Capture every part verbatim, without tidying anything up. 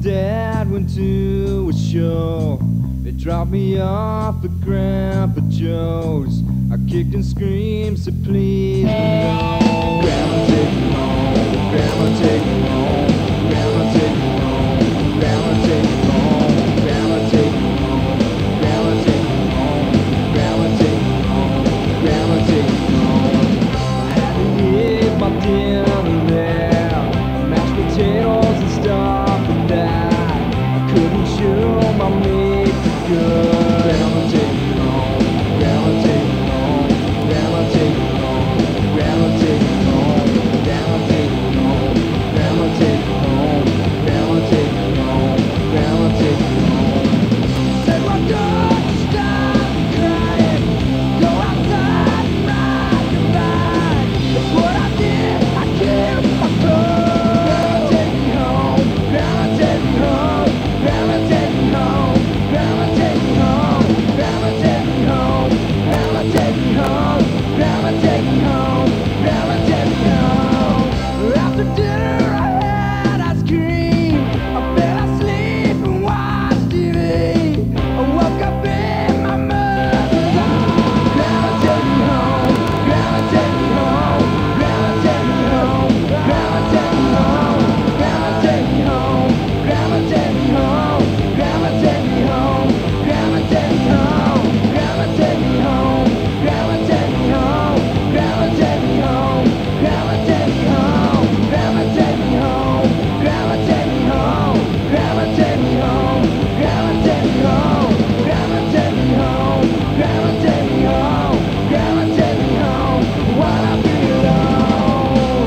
dad went to a show. They dropped me off at Grandpa Joe's. I kicked and screamed, said please, but no. Grandma, take me home. Grandma, take me home. Grandma, take me home. Grandma, take me home. Grandma, take me home. Grandma, take me home. Grandma, take me home. Grandma, take me home. I had to eat my dinner there. Mashed potatoes and stuff and that. I couldn't chew my meat for good. Grandma, take me home. Grandma, take me home. Grandma, take me home. Grandma, take me home. Grandma, take me home. Grandma, take me home. Grandma, take me home. Grandma, take me home. Said my God, stop crying. Go outside and ride your bike. That's what I did. I killed my blood. Grandma, take me home. Grandma, take me home. Grandma, take me home. Grandma, take me home. Grandma, take me home. Grandma, take me home. Grandma, take me home. Grandma, take me home. After dinner I had ice cream. I fell asleep and watched T V. I woke up in my mother's arms. Grandma, take me home. Grandma, take me home. Grandma, take me home. Grandma, take me home. Grandma, take me home. Grandma, take me home. Grandma, take me home. Grandma, take me home. Grandma, take me home. Grandma, take me home. Grandma, take me home. Grandma, take me home. Grandma, take me home. Grandma, take me home. Grandma, take me home. Grandma, take me home. Grandma, take me home. Grandma, take me home. Grandma, take me home. While I feel alone.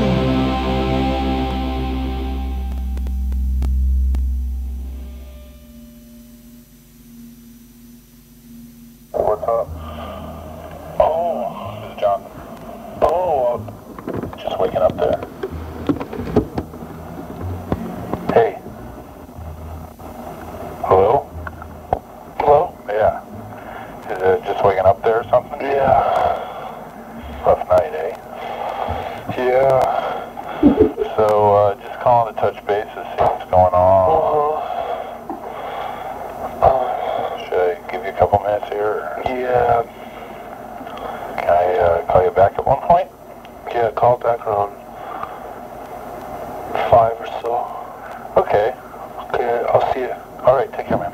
What's up? Oh, this is John. Oh, uh, just waking up there. Hey. Hello? Hello? Yeah. Is it just waking up there or something? Yeah. Rough night, eh? Yeah. So, uh, just calling to touch base to see what's going on. Uh-huh. Should I give you a couple minutes here? Or? Yeah. Can I uh, call you back at one point? Yeah, call back around five or so. Okay. Okay, I'll see you. All right, take care, man.